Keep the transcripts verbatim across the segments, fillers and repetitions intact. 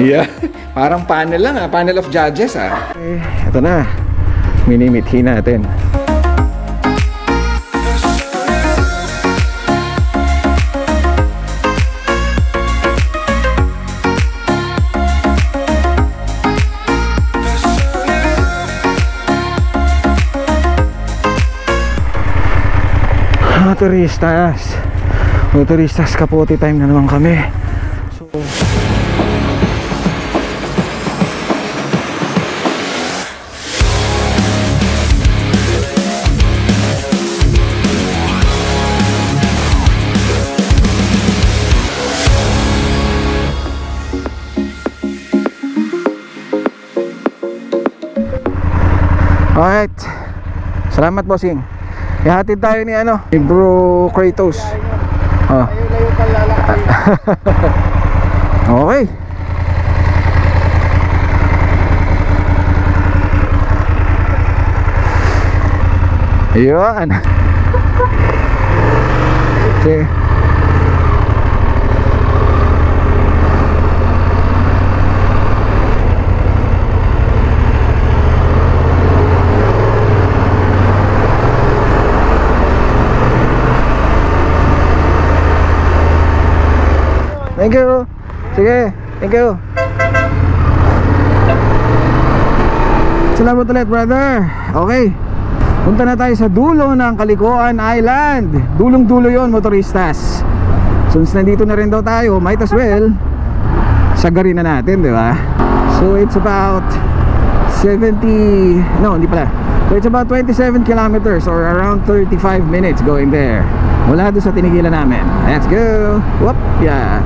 Yeah, parang panel lang ah, panel of judges ah. Eh, ito na, minimithi natin. Motoristas, motoristas, kapote time na naman kami. So alright, salamat bossing. Ihatid tayo ni ano, ni Bro Kratos. Oh. Layo-layo pa lalakay. Okay. Ayun. Okay. Thank you. Sige, thank you. Salamat ulit, brother. Okay, punta na tayo sa dulo ng Kalikuan Island. Dulong-dulo yon, motoristas. Since nandito na rin daw tayo, might as well sagarin na natin, di ba? So it's about seventy, no, hindi pala. So it's about twenty-seven kilometers or around thirty-five minutes going there. Mula doon sa tinigilan namin. Let's go. Whoop, yeah.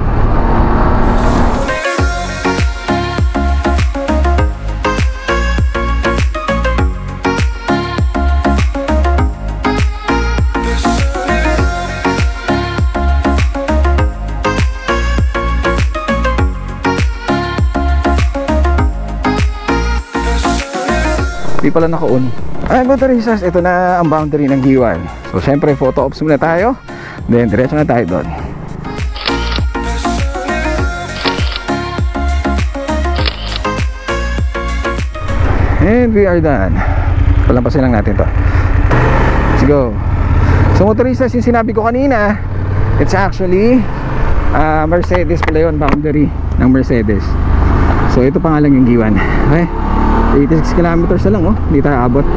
Di pala naka-on. Ay, motoristas, ito na ang boundary ng GUIUAN. So syempre photo ops muna tayo, then diretso na tayo doon. And we are done. Palampasin lang natin to. Let's go. So motoristas, yung sinabi ko kanina, it's actually uh, Mercedes pala yun, boundary ng Mercedes. So ito pa nga lang yung GUIUAN. Okay, eighty-six kilometers na lang, oh, hindi tayo abot.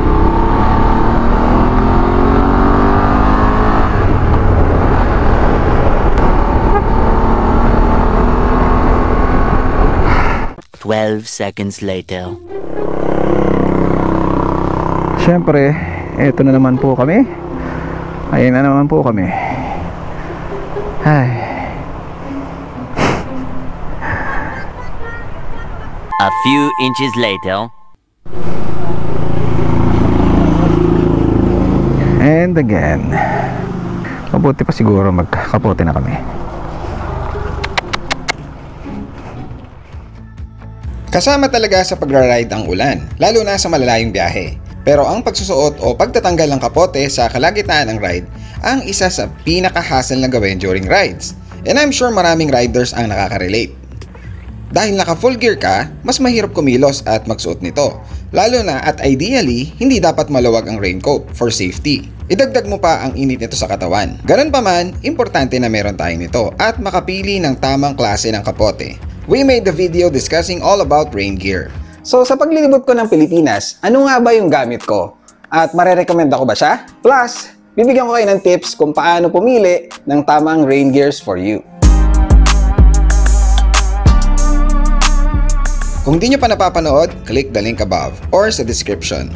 twelve seconds later. Siyempre, eto na naman po kami. Ayun na naman po kami. Ay. A few inches later. And again. Mabuti pa siguro magkapote na kami. Kasama talaga sa pagra-ride ang ulan, lalo na sa malalayong biyahe. Pero ang pagsusuot o pagtatanggal ng kapote sa kalagitnaan ng ride ang isa sa pinaka-hassle na gawin during rides. And I'm sure maraming riders ang nakaka-relate. Dahil naka full gear ka, mas mahirap kumilos at magsuot nito. Lalo na at ideally, hindi dapat maluwag ang raincoat for safety. Idagdag mo pa ang init nito sa katawan. Ganun pa man, importante na meron tayo nito at makapili ng tamang klase ng kapote. We made the video discussing all about rain gear. So sa paglilibot ko ng Pilipinas, ano nga ba yung gamit ko? At marerekomenda ko ba siya? Plus, bibigyan ko kayo ng tips kung paano pumili ng tamang rain gears for you. Kung di nyo pa napapanood, click the link above or sa description.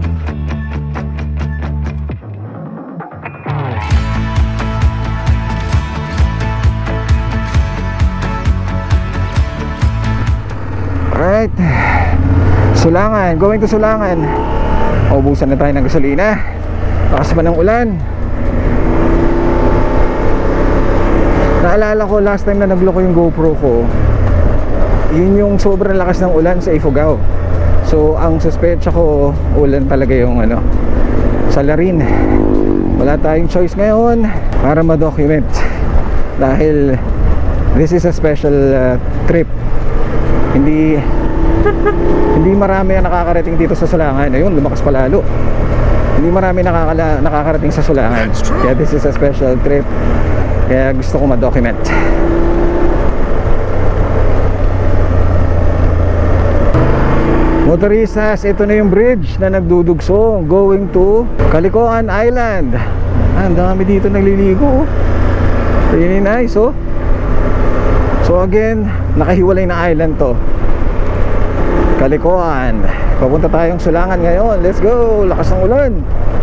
Alright, Sulungan, going to Sulungan. Ubusan na tayo ng gasolina. Lakas pa ng ulan. Naalala ko last time na nag-lock ko yung GoPro ko, yun yung sobrang lakas ng ulan sa Ifugao. So ang suspecha ko, ulan talaga yung ano, salarin. Wala tayong choice ngayon para ma-document dahil this is a special uh, trip. Hindi hindi marami ang nakakarating dito sa Sulungan. Ayun, lumakas pa lalo. Hindi marami nakakala, nakakarating sa Sulungan. Kaya this is a special trip. Kaya gusto ko ma-document. Motoristas, ito na yung bridge na nagdudugso going to Calikuan Island. Ah, ang dami dito nagliligo. Really nice, oh. So again, nakahiwalay na island to. Calikuan. Papunta tayong Sulungan ngayon. Let's go. Lakas ng ulan.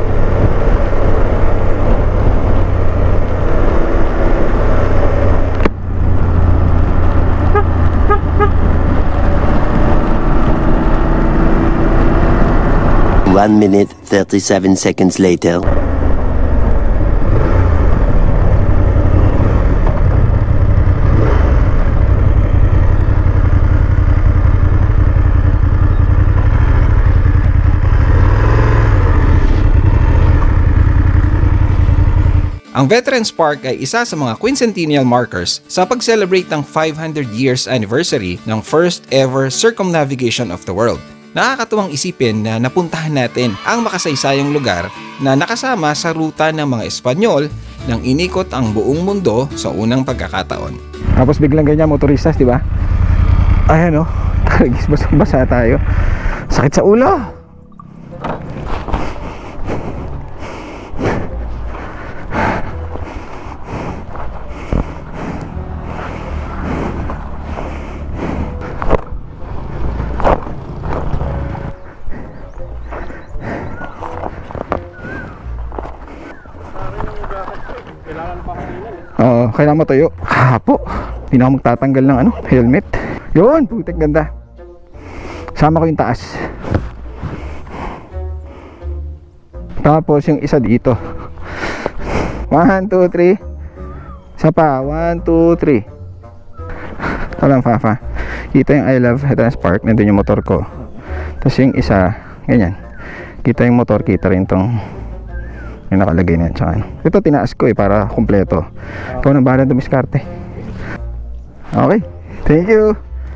One minute, thirty-seven seconds later. Ang Veterans Park ay isa sa mga quincentennial markers sa pag-celebrate ng five hundred years anniversary ng first ever circumnavigation of the world. Nakakatuwang isipin na napuntahan natin ang makasaysayang lugar na nakasama sa ruta ng mga Espanyol nang inikot ang buong mundo sa unang pagkakataon. Tapos biglang ganyan motoristas, di ba? Ayan, oh. Taragis, basang-basa tayo. Sakit sa ulo. Oo, kailangan matayo. Kapo. Hindi na ako magtatanggal ng ano, helmet. Yun, putik ganda. Sama ko yung taas. Tapos yung isa dito. One, two, three. Isa pa. One, two, three. Walang fafa. Kita yung I love Veterans Park. Nandun yung motor ko. Tapos yung isa, ganyan. Kita yung motor, kita rin tong yung nakalagay na yan. Tsaka, ito tinaas ko eh para kumpleto. Ikaw nang bahala dumiskarte. Okay, thank you.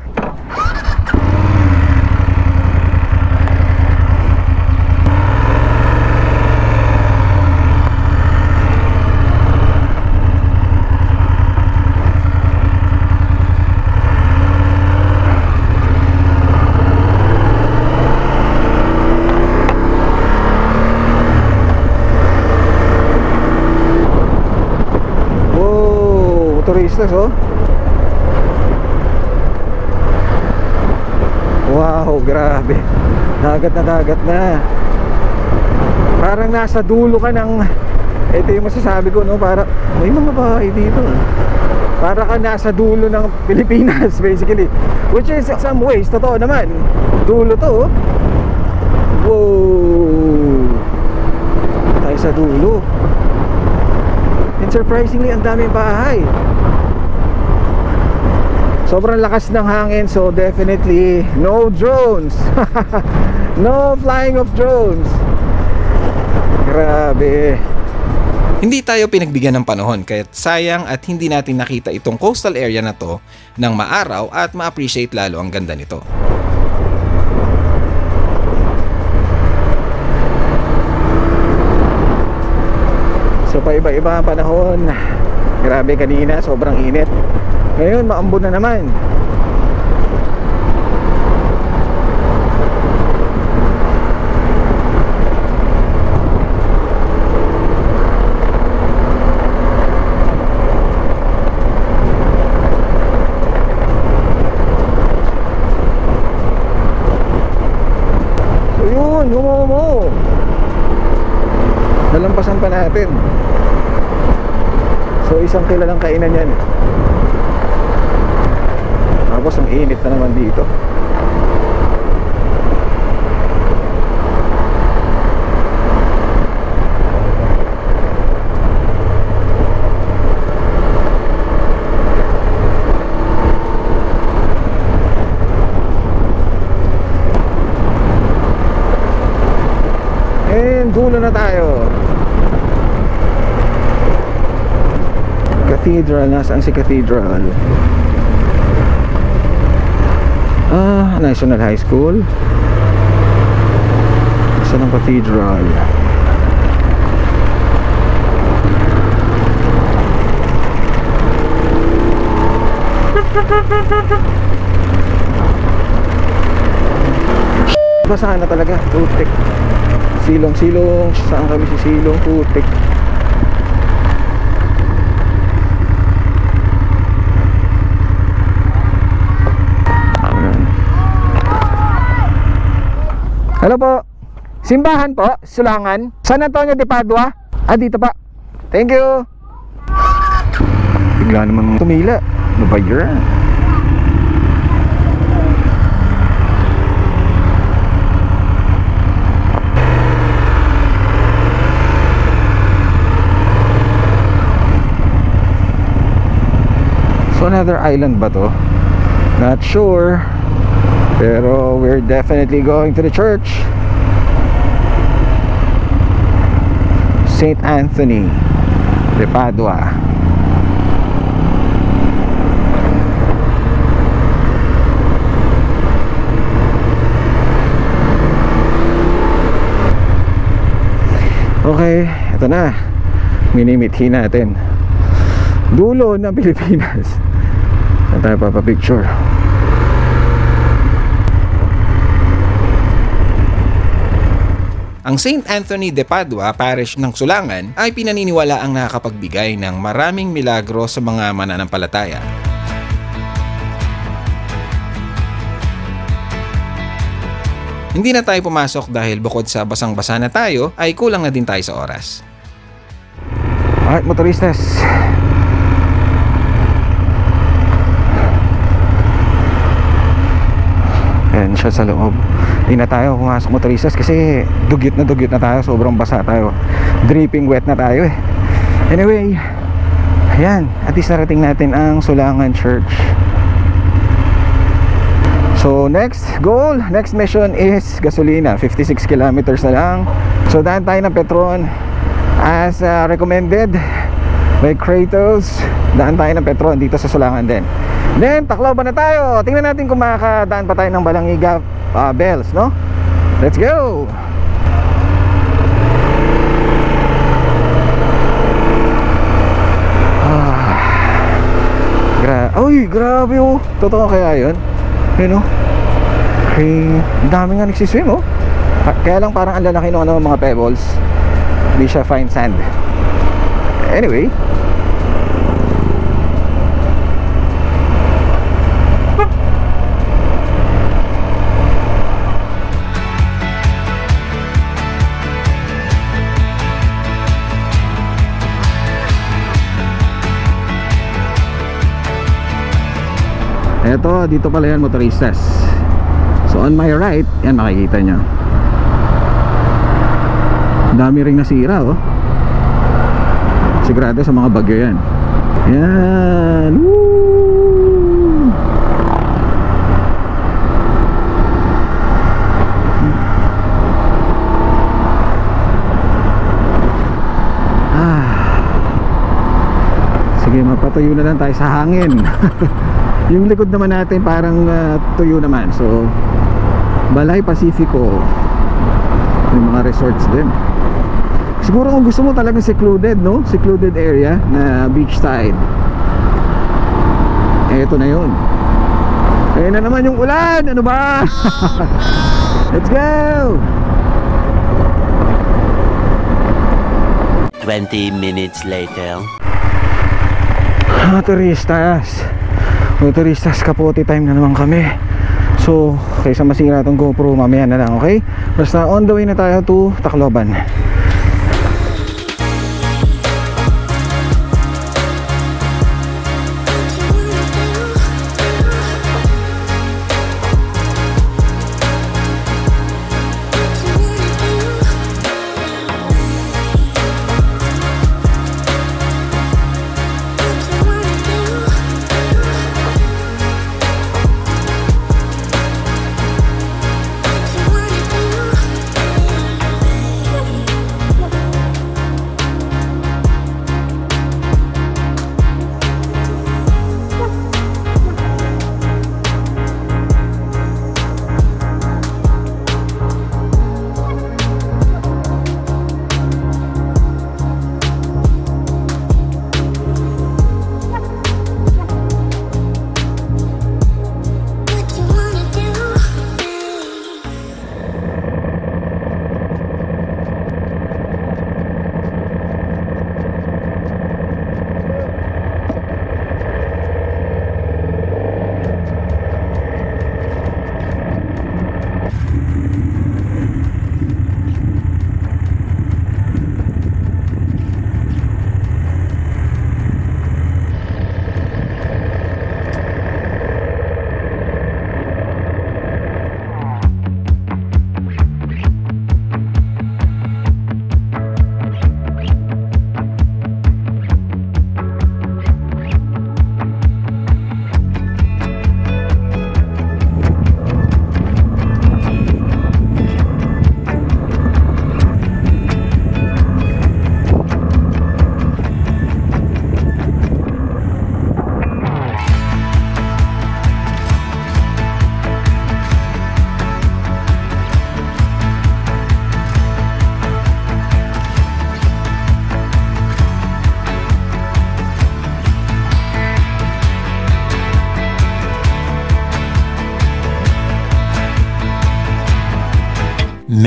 Motoristas, oh. Wow, grabe. Dagat na dagat na. Parang nasa dulo ka ng, ito yung masasabi ko, no? Para may mga bahay dito. Para ka nasa dulo ng Pilipinas, basically. Which is some ways, totoo naman. Dulo to, oh. Wow. Tayo sa dulo. And surprisingly, ang daming bahay. Sobrang lakas ng hangin, so definitely no drones. No flying of drones. Grabe. Hindi tayo pinagbigyan ng panahon kaya't sayang at hindi natin nakita itong coastal area na to ng maaraw at ma-appreciate lalo ang ganda nito. So paiba-iba ang panahon. Grabe, kanina sobrang init. Ngayon maambon na naman. So yun, humomo. Nalampasan pa natin. So isang kilalang kainan yan. Tapos ang init na naman dito. And dulo na tayo. Cathedral, nasaan si Cathedral? Ah, National High School. Isa ng cathedral. Basahan na talaga, putik. Silong-silong, saan kami si Silong, putik. Hello po. Simbahan po, Sulungan. San Antonio de Padua. Ah, dito pa. Thank you. Bigla naman tumila. Ano ba yun? So another island ba to? Not sure. Pero we're definitely going to the church. Saint Anthony de Padua. Okay, ito na. Minimithi natin dulo ng Pilipinas. Saan tayo papapicture? Ang Saint Anthony de Padua Parish ng Sulungan ay pinaniniwala ang nakakapagbigay ng maraming milagro sa mga mananampalataya. Hindi na tayo pumasok dahil bukod sa basang-basa na tayo ay kulang na din tayo sa oras. Alright, motoristas. Ayan siya sa loob. Hindi na tayo pumasok, motoristas, kasi dugyot na dugyot na tayo. Sobrang basa tayo. Dripping wet na tayo eh. Anyway, ayan, at least narating natin ang Sulungan Church. So next goal, next mission is gasolina. Fifty-six kilometers na lang. So daan tayo ng Petron as uh, recommended by Kratos. Daan tayo ng Petron dito sa Sulungan din. Then Tacloban na tayo. Tingnan natin kung makakadaan pa tayo ng Balangiga uh, Bells, no? Let's go! Ah, gra Uy, grabe oh. Totoo kaya yun? Yun oh. Okay, dami nga nagsiswim oh. Kaya lang parang ang lalaki ng ano, mga pebbles. Hindi siya fine sand. Anyway, eto, dito pala yan, motoristas. So on my right, yan makikita nyo. Dami ring nasira oh. Sigurado sa mga bagyo yan. Yan. Woo! Ah. Sige, mapatuyo na lang tayo sa hangin. Yung likod naman natin parang uh, tuyo naman. So Balay Pacifico, may mga resorts din. Siguro kung gusto mo talagang secluded, no? Secluded area na beachside, eto na yun. Ayun na naman yung ulan. Ano ba? Let's go! Twenty minutes later. Motoristas, motoristas, kapote time na naman kami. So kaysa masira itong GoPro, mamaya na lang, okay? Basta on the way na tayo to Tacloban.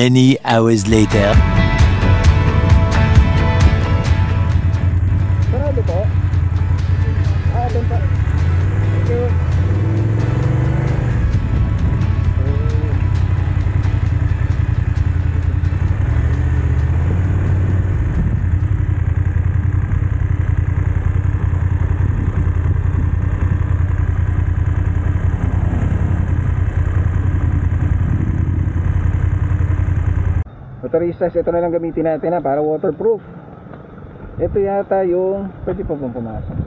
Many hours later. Sarado po? Ah, doon pa. Thank you. Motoristas, ito na lang gamitin natin na para waterproof. Ito yata yung pwede pa bang pumasok.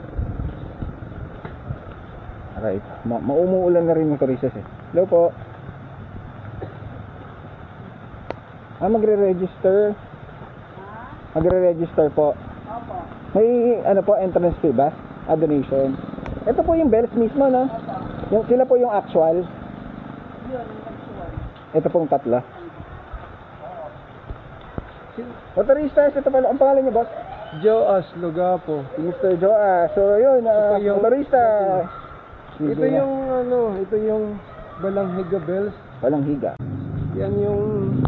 Alright, Ma maumuulan na rin motoristas eh. Hello po. Ah, magre-register. Magre-register po. Opo. May ano po, entrance fee ba? Ah, donation. Ito po yung bells mismo, no? Yung, sila po yung actual. Ito pong tatlo. Motoristas, ito pala, ang pangalan niyo, boss? Joas Lugapo. mister Joas. So yun, uh, Ito yung- motorista. Ito yung ano, ito yung Balanghiga bells. Walang higa. Yan yung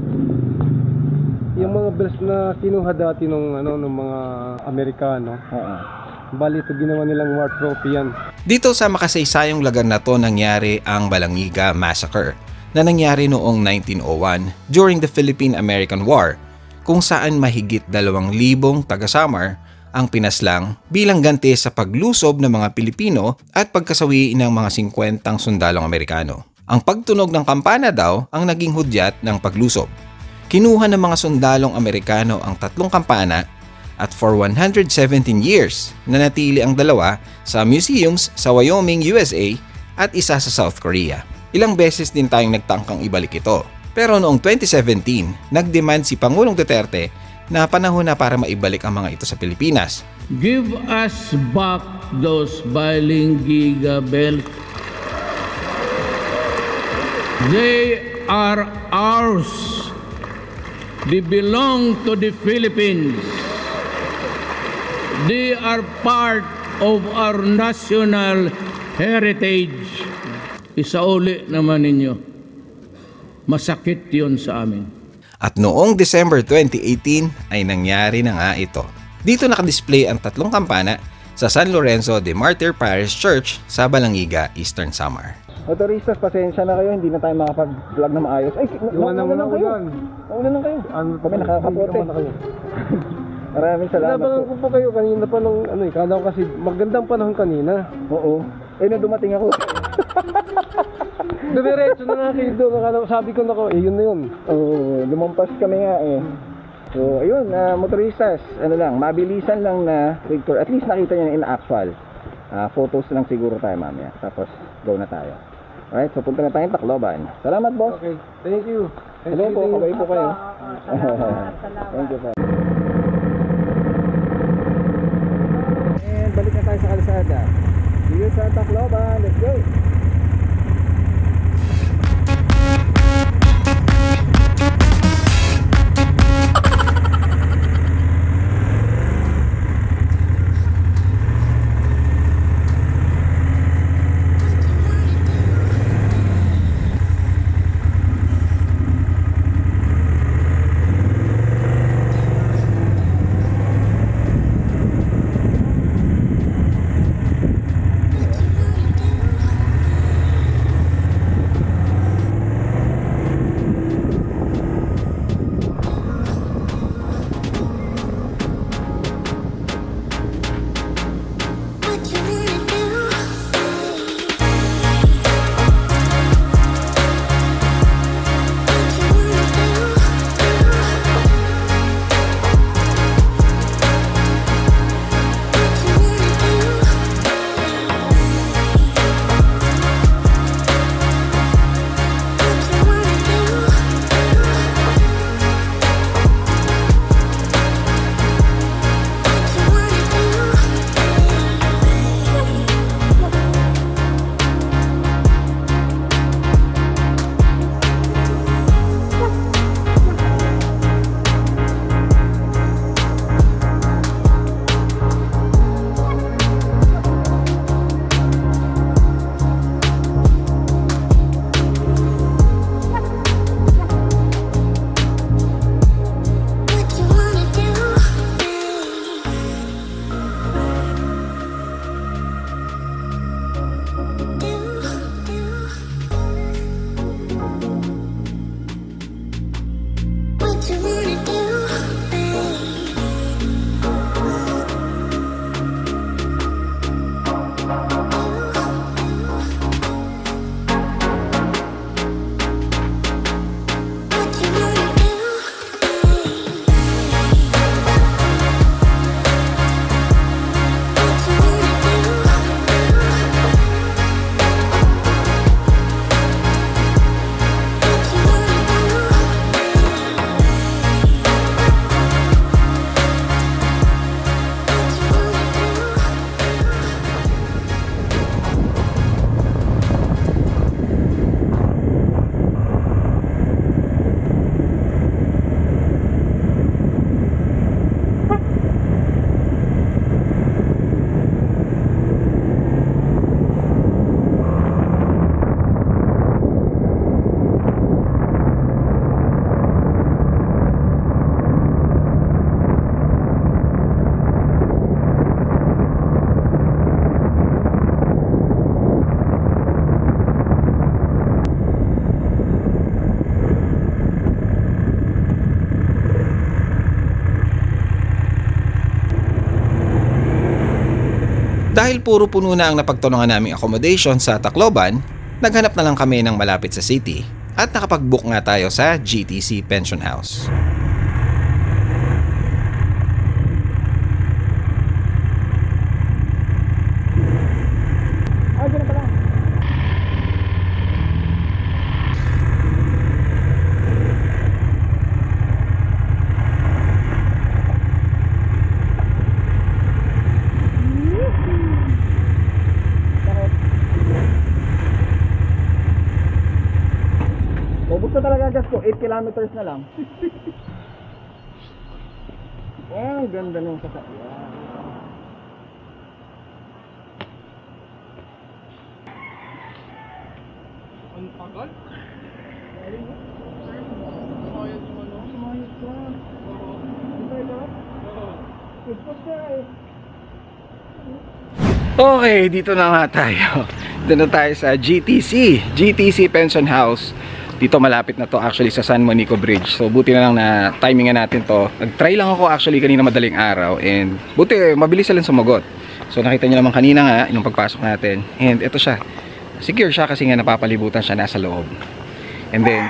yung mga bells na kinuha dati nung ano ng mga Amerikano. Oo. Bali ito ginawa nilang war trophy yan. Dito sa makasaysayang lugar na to nangyari ang Balangiga Massacre na nangyari noong nineteen oh one during the Philippine-American War, kung saan mahigit dalawang libong taga-Samar ang pinaslang bilang ganti sa paglusob ng mga Pilipino at pagkasawi ng mga singkwentang sundalong Amerikano. Ang pagtunog ng kampana daw ang naging hudyat ng paglusob. Kinuha ng mga sundalong Amerikano ang tatlong kampana at for one hundred seventeen years nanatili ang dalawa sa museums sa Wyoming, U S A at isa sa South Korea. Ilang beses din tayong nagtangkang ibalik ito. Pero noong twenty seventeen, nag-demand si Pangulong Duterte na panahon na para maibalik ang mga ito sa Pilipinas. Give us back those Balingiga bells. They are ours. They belong to the Philippines. They are part of our national heritage. Isauli naman ninyo. Masakit yun sa amin. At noong December twenty eighteen ay nangyari na nga ito. Dito nakadisplay ang tatlong kampana sa San Lorenzo de Martir Parish Church sa Balangiga, Eastern Samar. Motoristas, pasensya na kayo, hindi na tayo makapag-vlog na maayos. Ay, Iwan na nauna lang muna kayo. ulan. Nauna lang kayo. Ano, Kami nakakapote. na kayo. Maraming salamat Sinabangan po. ko po kayo kanina pa nung ano, eh, kala ko kasi magandang panahon kanina. Oo. Eh, nung dumating ako. Diretso na nga kayo doon. Akala ko- Sabi ko na ko, eh yun na yun. Oo, lumampas kami nga eh. So, ayun, uh, motoristas, ano lang, mabilisan lang na picture. At least nakita niyo na in actual. Uh, photos lang siguro tayo mamaya. Tapos, go na tayo. Alright, so punta na tayong Tacloban. Salamat, boss. Okay, thank you. Thank Hello you, po, thank you. kabay po kayo. Thank you po. And balik na tayo sa kalsada. See you sa Tacloban. Let's go! Dahil puro puno na ang napagtulungan naming accommodation sa Tacloban, naghanap na lang kami ng malapit sa city at nakapag-book nga tayo sa G T C Pension House. Ubus na talaga gas ko, eight kilometers na lang. Oh, ang ganda ng sasakyan. Ang tagal? Sumayad yung ano? Sumayad ka. Sumayad ka? Ipos ka eh. Okay, dito na nga tayo. Dito na tayo sa G T C G T C Pension House. Dito malapit na to actually sa San Monico Bridge. So buti na lang na timingan natin to. Nag-try lang ako actually kanina madaling araw. And buti, mabilis silang sumagot. So nakita nyo naman kanina nga, yung pagpasok natin. And ito siya. Secure siya kasi nga napapalibutan siya nasa loob. And then,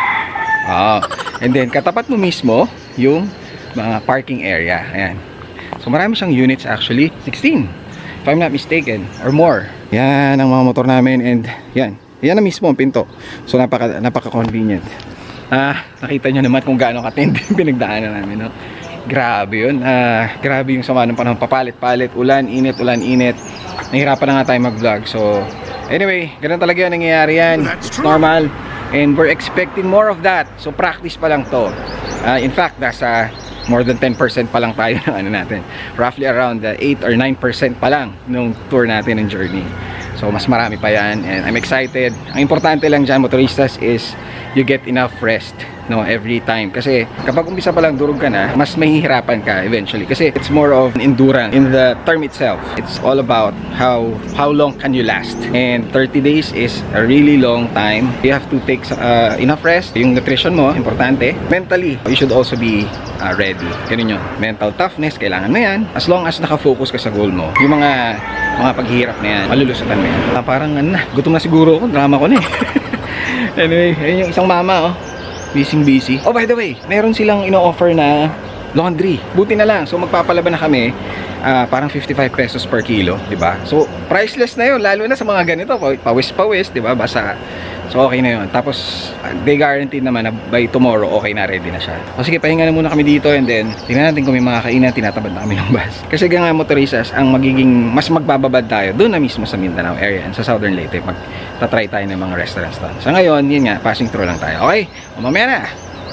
oh, and then katapat mo mismo yung mga parking area. Ayan. So marami siyang units actually. sixteen. If I'm not mistaken. Or more. Yan ang mga motor namin. And yan. Yan na mismo ang pinto. So napaka napaka convenient. Ah, nakita niyo naman kung gaano katindi yung pinagdaanan namin, no. Grabe 'yun. Ah, grabe yung sama ng panahon, papalit-palit, ulan, init, ulan, init. Nahirapan na nga tayo mag-vlog. So anyway, ganun talaga 'yung nangyayari yan. It's normal and we're expecting more of that. So practice pa lang 'to. Uh, in fact, nasa more than ten percent pa lang tayo ng ano natin. Roughly around uh, eight or nine percent pa lang nung tour natin ng journey. So mas marami pa yan and I'm excited. Ang importante lang dyan motoristas is you get enough rest, no, every time. Kasi kapag umpisa pa lang durog ka na, mas mahihirapan ka eventually. Kasi it's more of endurance in the term itself. It's all about how how long can you last. And thirty days is a really long time. You have to take uh, enough rest. Yung nutrition mo, importante. Mentally, you should also be uh, ready. Ganun yun. Mental toughness, kailangan mo yan. As long as nakafocus ka sa goal mo. Yung mga mga paghihirap na yan, malulusutan mo yan. Uh, parang ano na, gutom na siguro ako, drama ko na eh. Anyway, ayun yung isang mama, oh. Busy busy. Oh, by the way, meron silang ino-offer na laundry. Buti na lang. So magpapalaban na kami. Uh, parang fifty-five pesos per kilo, di ba? So priceless na yun, lalo na sa mga ganito, pawis-pawis, di ba? Basa. So okay na yun. Tapos they guaranteed naman na by tomorrow okay na, ready na siya. O sige, pahinga na muna kami dito and then tingnan natin kung may mga kainan, tinatabad na kami ng bus. Kasi nga motoristas, ang magiging mas magbababad tayo doon na mismo sa Mindanao area and sa Southern Leyte. Magta-try tayo ng mga restaurants doon. So ngayon, yun nga, passing through lang tayo. Okay, o mamaya na.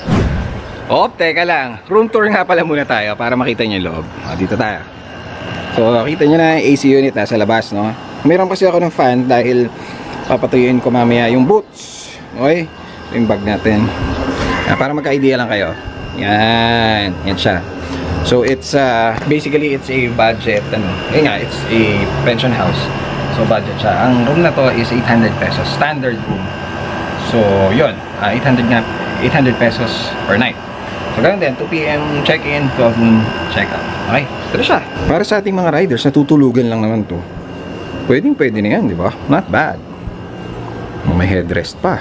Op, teka lang. Room tour nga pala muna tayo para makita nyo yung loob. O, dito tayo. So kita nyo na A C unit nasa labas, no? Meron kasi ako ng fan dahil papatuyuin ko mamaya yung boots. Okay? Yung bag natin. Ah, para magka-idea lang kayo. Yan. Yan siya. So it's uh, basically it's a budget ano. Yun nga, it's a pension house. So budget siya. Ang room na to is eight hundred pesos. Standard room. So yun. Uh, eight hundred nga. eight hundred pesos per night. So ganun din, two P M check-in, twelve noon check-out. Okay, ito siya. Para sa ating mga riders, natutulugan lang naman to. Pwedeng pwede na yan, di ba? Not bad. Oh, may headrest pa.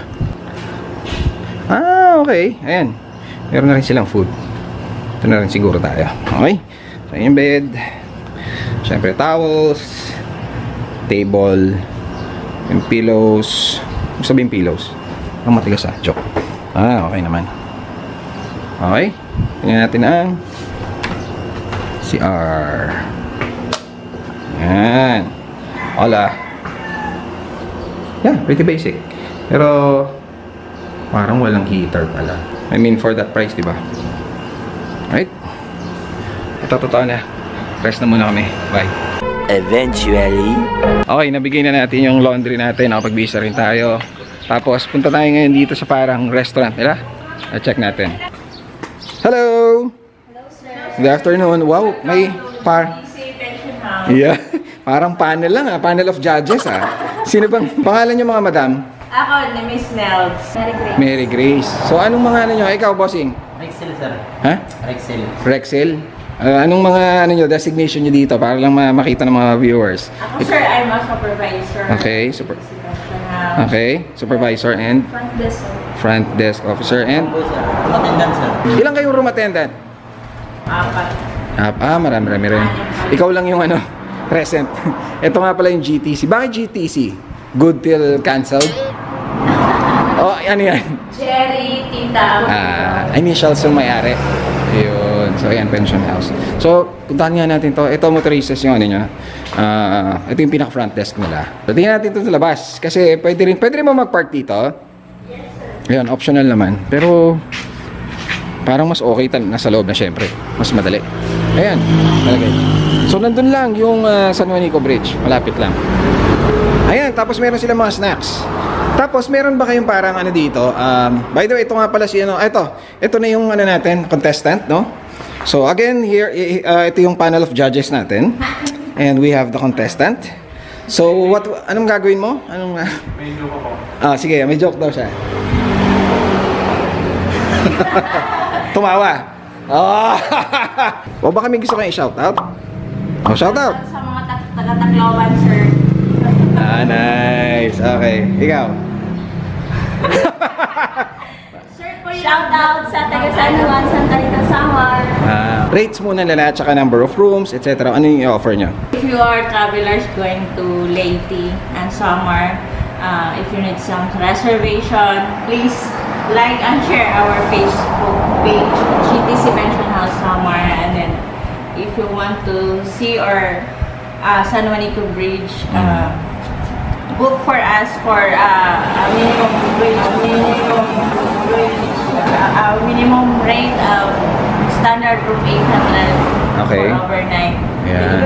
Ah, okay. Ayan. Meron na rin silang food. Ito na rin siguro tayo. Okay. So yung bed. Siyempre towels. Table. Yung pillows. Kung sabihin pillows. Ang matigas ah. Joke. Ah, okay naman. Okay, tingnan natin ang C R. Yan. Hola. Yeah, pretty basic. Pero parang walang heater pala. I mean for that price, diba? Right? Ito, totoo na. Rest na muna kami. Bye. Eventually. Okay, nabigay na natin yung laundry natin. Nakapag-visa rin tayo. Tapos punta tayo ngayon dito sa parang restaurant nila. I-check natin. Hello! Hello, sir. Good afternoon. Wow, may par... Yeah. Parang panel lang ah. Panel of judges ah. Sino bang pangalan niyo mga madam? Ako, ni Miss Nels. Mary Grace. Mary Grace. So anong mga ano niyo? Ikaw, bossing? Rexel, sir. Ha? Rexel. Rexel? Uh, anong mga ano nyo, designation nyo dito para lang ma makita ng mga viewers? Ako, sir, I'm a supervisor. Okay, super. Okay, supervisor and Front desk, sir. front desk officer and Room attendant, sir. ilang kayong room attendant? Apat. Ah, ah marami rami rin. Ikaw lang yung ano, present. Ito nga pala yung G T C. Bakit G T C? Good till canceled? Oh, ano yan? Jerry, Tita. Ah, initials yung may-ari. Yun. So, ayan, pension house. So, puntahan nga natin to. Ito, motoristas yung ano nyo. Ah, ito yung pinaka-front desk nila. So, tingnan natin ito sa labas. Kasi pwede rin, pwede rin mo mag-park dito. Ayan, optional naman. Pero, parang mas okay tal nasa loob na syempre. Mas madali. Ayan, talagay. So, nandun lang yung uh, San Juanico Bridge. Malapit lang. Ayan, tapos meron silang mga snacks. Tapos, meron ba kayong parang ano dito? Um, by the way, ito nga pala si ano. Ito, ito na yung ano natin, contestant, no? So, again, here, uh, ito yung panel of judges natin. And we have the contestant. So, what, anong gagawin mo? Anong, uh... May joke ako. Ah, sige, may joke daw siya. Tumawa. Oh. O baka may gusto kayong i-shoutout? Oh, shoutout. Sa mga taga-Tacloban, sir. Ah, nice. Okay. Ikaw? Shout out sa taga San Juan, Santa Rita, Samar. Ah, rates muna nila, tsaka number of rooms, et cetera. Ano yung i-offer nyo? If you are travelers going to Leyte and Samar, uh, if you need some reservation, please like and share our Facebook page, G T C Pension House Samar. And then, if you want to see our uh, San Juanico Bridge, uh, book for us for uh, a minimum bridge, minimum bridge, uh, a minimum rate of standard room eight hundred Okay. for overnight. Yeah.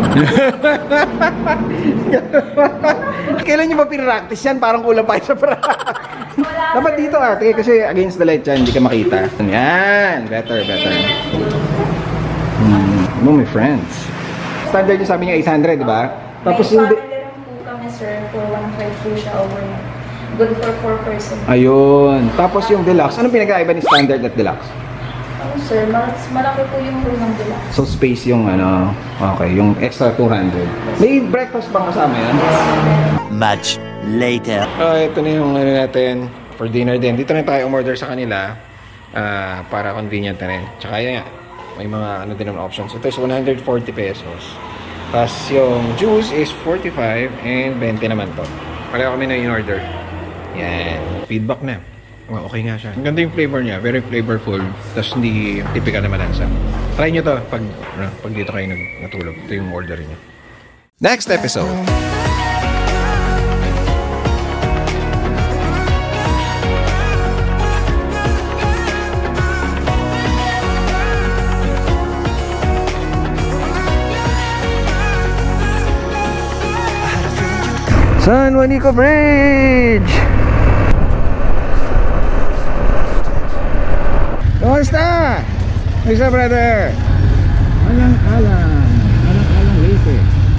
Kailan nyo ba pinractice yan? Parang kulang pa sa practice. Dapat dito ate, kasi against the light yan, hindi ka makita. Yan, better, better. Hmm, no, my friends. Standard yung sabi niya eight hundred, di ba? Tapos May hindi... family room po kami, sir, for one fifty sa overnight. Good for four person. Ayun. Tapos yung deluxe, anong pinagkaiba ni standard at deluxe? Oh, sir, mas malaki po yung room ng deluxe. So space yung ano, okay, yung extra two hundred. May breakfast bang kasama yan? Much later. Oh, ito na yung ano natin for dinner din. Dito na tayo umorder sa kanila uh, para convenient na rin. Tsaka yan nga, may mga ano din naman options. Ito is one hundred forty pesos. Tapos yung juice is forty-five and twenty naman to. Pareho kami na in-order. Yan. Feedback na. Oh, okay nga siya. Ang ganda yung flavor niya. Very flavorful. Tapos hindi typical na malansa. Try nyo to pag, ano, pag dito kayo nag natulog. Ito yung order niyo. Next episode. San Juanico Bridge! Kamusta? Kamusta, brother? Alang-alang. Alang-alang Leyte.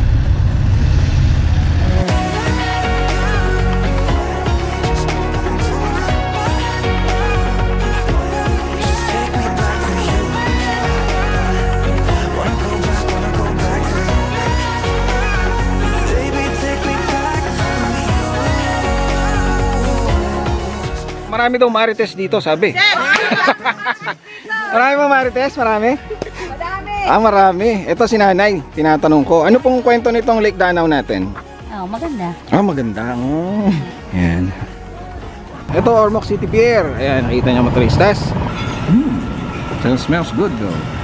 Marami daw marites dito, sabi. Marami mga marites? Marami? Marami. Ah, marami. Ito si nanay, tinatanong ko. Ano pong kwento nitong Lake Danau natin? Oh, maganda. Ah, maganda. Oh. Ayan. Ito, Ormoc City Pier. Ayan, nakita niyo motoristas. Hmm. Smells good though.